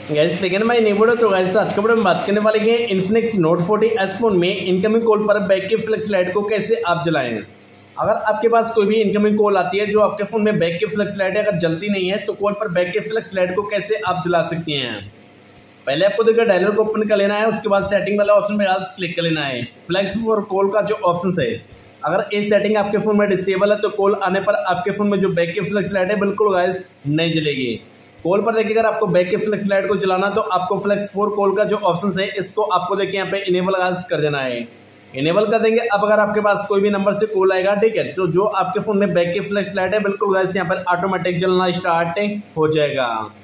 Gas लेकिन मैं नहीं बोला तो गैस आज के वीडियो में बात करने वाले हैं इन्फिनिक्स नोट 40S फोन में इनकमिंग कॉल पर बैक की फ्लैश लाइट को कैसे आप जलाएं। अगर आपके पास कोई भी इनकमिंग कॉल आती है जो आपके फोन में बैक की फ्लैश लाइट अगर जलती नहीं है तो कॉल पर बैक की फ्लैश लाइट को कैसे आप जला सकते हैं। पहले आपको देखिए डायलर को ओपन कर लेना है, उसके बाद सेटिंग वाला ऑप्शन पे आज क्लिक कर लेना है। फ्लैश और कॉल का जो ऑप्शन है, अगर ये सेटिंग आपके फोन में डिसेबल है तो कॉल आने पर आपके फोन में जो बैक की फ्लैश लाइट है बिल्कुल गैस नहीं जलेगी। कॉल पर देखिए अगर आपको बैक की फ्लैश लाइट को जलाना तो आपको फ्लैश फॉर कॉल का जो ऑप्शन है इसको आपको देखिए यहाँ पे इनेबल कर देना है। इनेबल कर देंगे। अब अगर आपके पास कोई भी नंबर से कॉल आएगा, ठीक है, तो जो आपके फोन में बैक की फ्लैश लाइट है बिल्कुल गैस यहाँ पर ऑटोमेटिक जलना स्टार्ट हो जाएगा।